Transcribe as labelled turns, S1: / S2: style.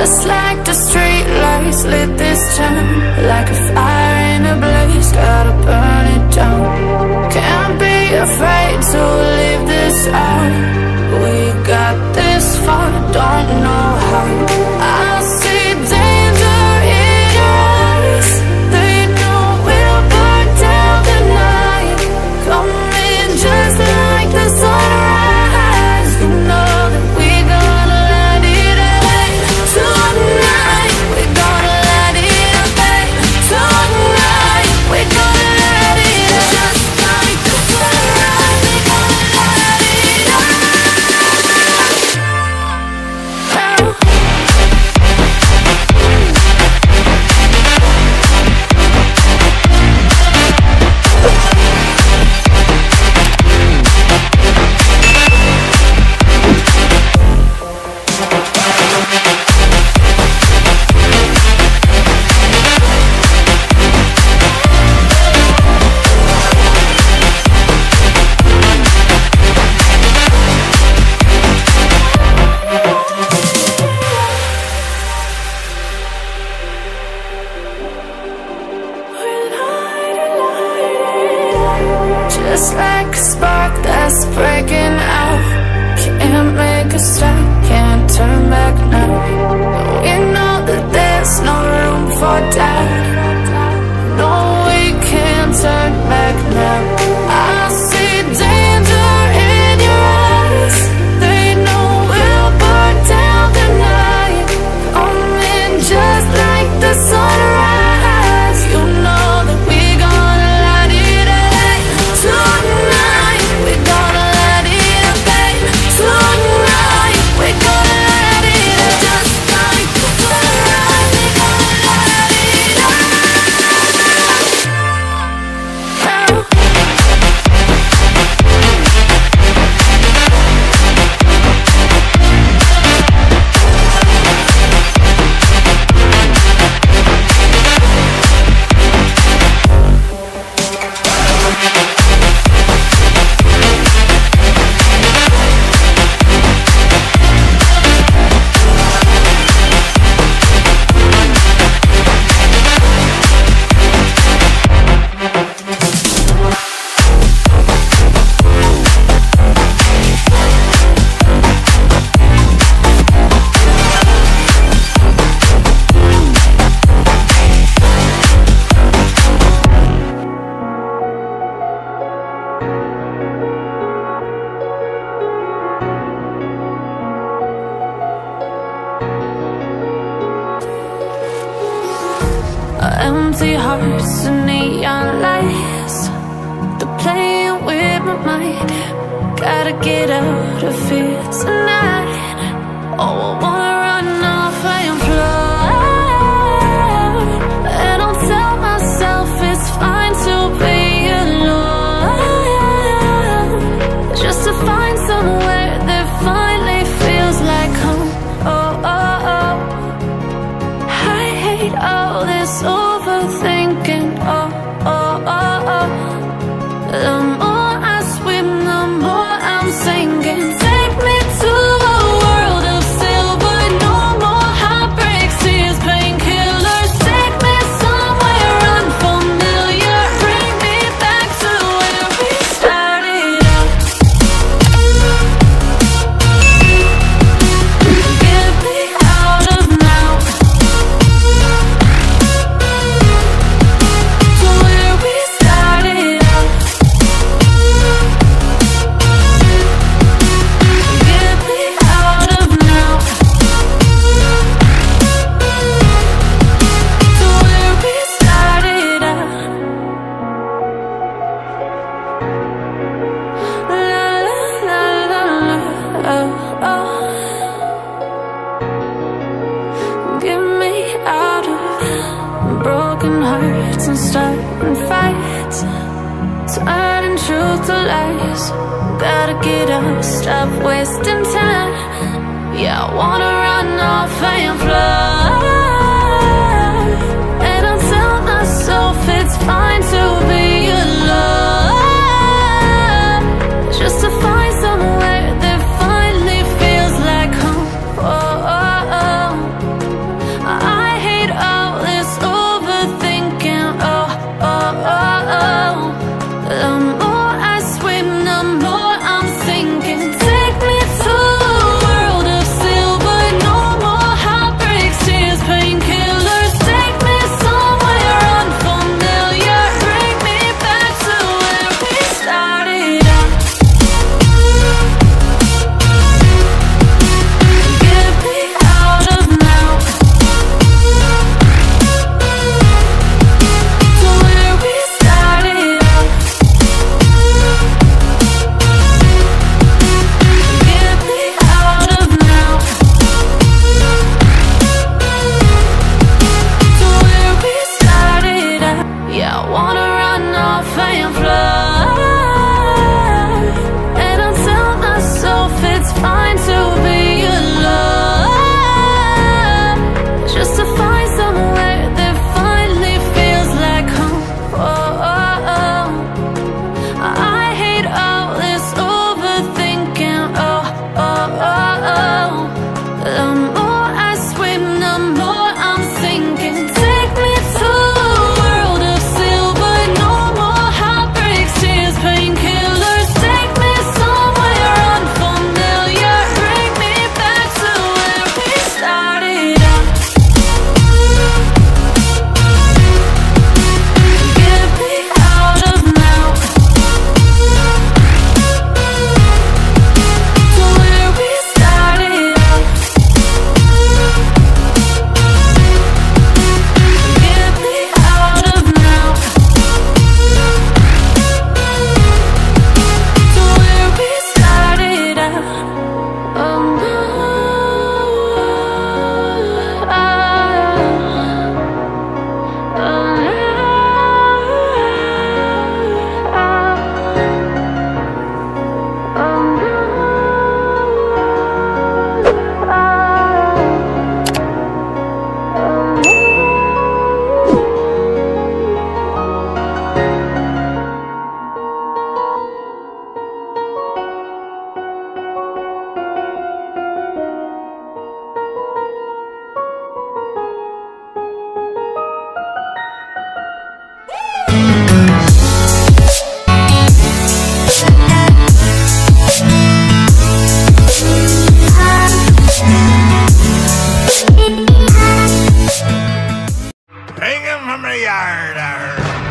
S1: Just like the street lights lit this town, like a fire in a blaze, gotta burn it down. Can't be afraid to leave this out. We got this far, don't know how. I see danger in your eyes. They know we'll burn down the night. Coming just like the sunrise. You know that we're gonna let it rain. Tonight we're gonna let it rain. Tonight we're gonna let it rain. Just like the sunrise, we're gonna let it rain. Just like a spark that's breaking out. Can't make a stop, can't turn back now. We know that there's no room for doubt. No, we can't turn back now. I see danger in your eyes. They know we'll burn down the night. Coming just like the sunrise. You know that we're gonna let it rain. Tonight we're gonna let it rain. Tonight we're gonna let it rain. Just like the sunrise, we're gonna let it rain. Empty hearts and neon lights, they're playing with my mind. Gotta get out of here tonight. Oh, I wanna run off and fly. And I'll tell myself it's fine to be alone, just to find somewhere that finally feels like home. Oh, oh, oh. I hate all this overthinking. Oh, oh, oh, oh. The more I swim, the more I'm sinking. Take me to a world of silver. No more heartbreaks, tears, painkillers. Take me somewhere unfamiliar. Bring me back to where we started out. Get me out of now. To where we started out. Get me out of now. To where we started out. La la la la la. Oh, oh. Get me out of broken hearts and starting fights, turning truth to lies. Gotta get up, stop wasting time. Yeah, I wanna run off and fly. And I'll tell myself it's fine to be alone, just to find somewhere that finally feels like home. Oh, oh, oh. wanna run off and fly. And I tell myself it's fine to be alone, just to find somewhere that finally feels like home. Oh, oh, oh. I hate all this overthinking. Oh, oh, oh, oh. The more I swim, the more I'm sinking. Take me to a world of silver, no more heartbreaks, tears, painkillers. Take me somewhere unfamiliar, bring me back to where we started out. Get me out of now, to where we started out. Get me out of now, to where we started out. Oh no,
S2: Take him from the yard.